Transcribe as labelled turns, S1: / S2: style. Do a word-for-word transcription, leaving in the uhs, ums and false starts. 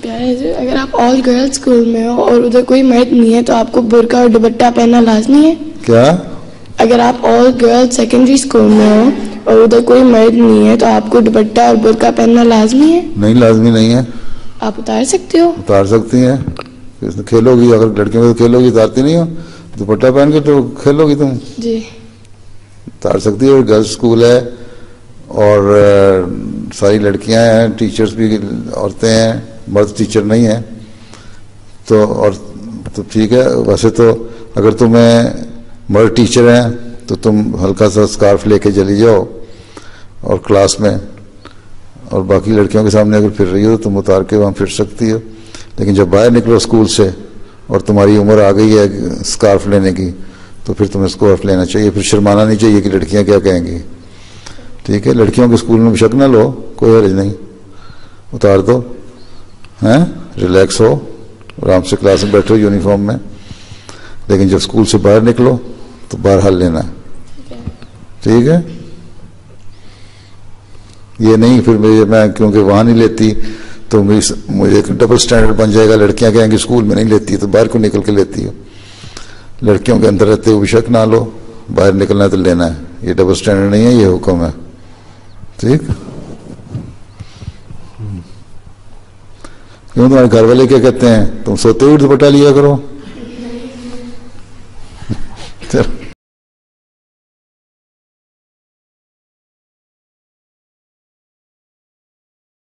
S1: प्यारे जी, अगर आप ऑल गर्ल्स स्कूल में हो और उधर कोई मर्द नहीं है तो आपको बुर्का और दुपट्टा पहनना लाजमी है?
S2: क्या?
S1: अगर आप ऑल गर्ल्स सेकेंडरी स्कूल में हो और उधर कोई मर्द नहीं है तो आपको दुपट्टा और बुर्का पहनना लाजमी है?
S2: नहीं, लाजमी नहीं है।
S1: आप उतार सकते हो?
S2: उतार सकती हैं, खेलोगी। अगर लड़कियों में तो खेलोगी, उतारती नहीं हो, दुपट्टा पहन के तो खेलोगी तुम
S1: जी।
S2: उतार सकती है। गर्ल्स स्कूल है और आ, सारी लड़कियां हैं, टीचर्स भी औरतें हैं, मर्द टीचर नहीं है। तो और तो ठीक है। वैसे तो अगर तुम्हें मर्द टीचर हैं तो तुम हल्का सा स्कार्फ लेके चली जाओ और क्लास में, और बाकी लड़कियों के सामने अगर फिर रही हो तो तुम उतार के वहाँ फिर सकती हो। लेकिन जब बाहर निकलो स्कूल से और तुम्हारी उम्र आ गई है स्कार्फ लेने की, तो फिर तुम्हें स्कार्फ लेना चाहिए। फिर शर्माना नहीं चाहिए कि लड़कियां क्या कहेंगी। ठीक है, लड़कियों के स्कूल में शक ना लो, कोई हर्ज नहीं, उतार दो, हैं, रिलैक्स हो, आराम से क्लास में बैठो यूनिफॉर्म में। लेकिन जब स्कूल से बाहर निकलो तो बाहर हल लेना है, ठीक है। ये नहीं फिर मुझे, मैं क्योंकि वहां नहीं लेती तो मुझे एक डबल स्टैंडर्ड बन जाएगा, लड़कियां कहेंगी स्कूल में नहीं लेती तो बाहर को निकल के लेती हो। लड़कियों के अंदर रहते हुए शक ना लो, बाहर निकलना है तो लेना है। ये डबल स्टैंडर्ड नहीं है, ये हुक्म है, ठीक। क्यों, तुम्हारे घर वाले क्या कहते हैं? तुम सोते हुए दुपट्टा लिया करो। चलो।